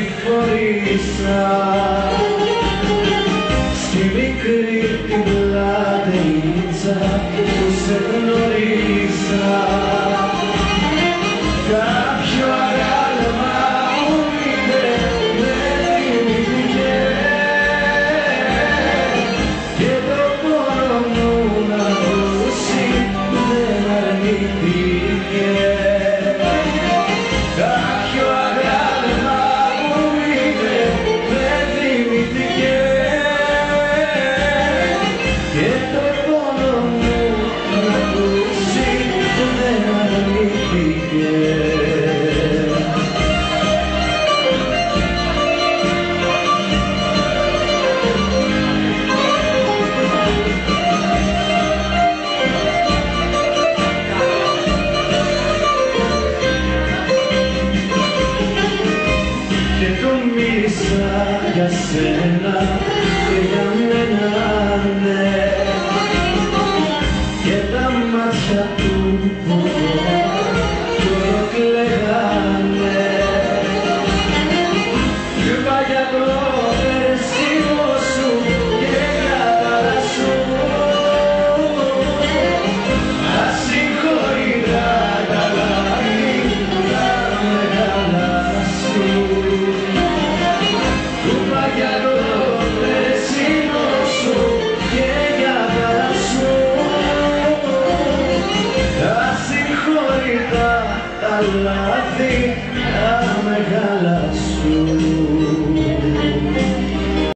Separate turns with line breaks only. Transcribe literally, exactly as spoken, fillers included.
χωρίσα στη μικρή την πλατείτσα που σε γνωρίσα. Κάποιο αγάλμα μου είδε, με θυμήθηκε και το πόνο μου να ακούσει δεν αρνήθηκε. Κάποιο αγάλμα μου είδε, με θυμήθηκε και το πόνο μου να ακούσει δεν αρνήθηκε. Και το μίλησα για σένα και για μένα, ναι, και τα μάτια του που τώρα κλαίγανε. Κι είπα για το περσίνο σου και για τα σου ασυγχωρητά τα λάθη τα μεγάλα σου. Κι είπα για το περσίνο σου και για τα σου ασυγχωρητά τα λάθη τα μεγάλα.